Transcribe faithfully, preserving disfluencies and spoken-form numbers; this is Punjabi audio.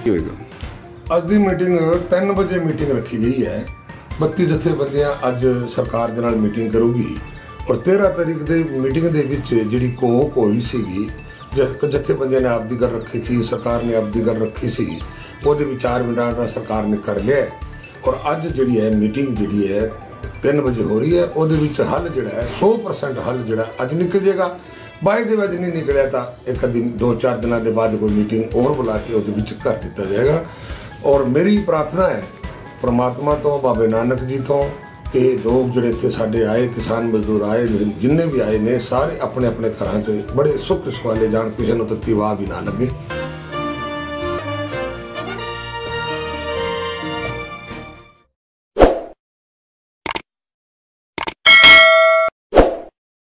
ਕੀ ਹੋਏਗਾ? ਅੱਜ ਦੀ ਮੀਟਿੰਗ ਤਿੰਨ ਵਜੇ ਮੀਟਿੰਗ ਰੱਖੀ ਗਈ ਹੈ। ਬੱਤੀ ਜਥੇਬੰਦੀਆਂ ਅੱਜ ਸਰਕਾਰ ਦੇ ਨਾਲ ਮੀਟਿੰਗ ਕਰੂਗੀ ਔਰ ਤੇਰ੍ਹਾਂ ਤਰੀਕ ਦੇ ਮੀਟਿੰਗ ਦੇ ਵਿੱਚ ਜਿਹੜੀ ਕੋਕ ਹੋਈ ਸੀਗੀ, ਜਥੇਬੰਦੀਆਂ ਨੇ ਆਪਦੀ ਗੱਲ ਰੱਖੀ ਸੀ, ਸਰਕਾਰ ਨੇ ਆਪਦੀ ਗੱਲ ਰੱਖੀ ਸੀ, ਉਹਦੇ ਵਿਚਾਰ ਵਟਾਂਦਰਾ ਸਰਕਾਰ ਨੇ ਕਰ ਲਿਆ ਔਰ ਅੱਜ ਜਿਹੜੀ ਹੈ ਮੀਟਿੰਗ ਜਿਹੜੀ ਹੈ ਤਿੰਨ ਵਜੇ ਹੋ ਰਹੀ ਹੈ। ਉਹਦੇ ਵਿੱਚ ਹੱਲ ਜਿਹੜਾ ਹੈ ਸੌ ਪਰਸੈਂਟ ਹੱਲ ਜਿਹੜਾ ਅੱਜ ਨਿਕਲ ਜਾਏਗਾ। ਬਾਈ ਦੇ ਵਿੱਚ ਨਹੀਂ ਨਿਕਲਿਆ ਤਾਂ ਇੱਕ ਦਿਨ ਦੋ ਚਾਰ ਦਿਨਾਂ ਦੇ ਬਾਅਦ ਕੋਈ ਮੀਟਿੰਗ ਹੋਰ ਬੁਲਾ ਕੇ ਉਹਦੇ ਵਿੱਚ ਕਰ ਦਿੱਤਾ ਜਾਏਗਾ। ਔਰ ਮੇਰੀ ਪ੍ਰਾਰਥਨਾ ਹੈ परमात्मा तो, बाबे नानक जी तो, कि लोग जोड़े इतने साढ़े आए, किसान मजदूर आए, जिन्हें भी आए ने सारे अपने अपने घर च बड़े सुख सवाले जान, किसी को तत्ती वाह भी ना लगे।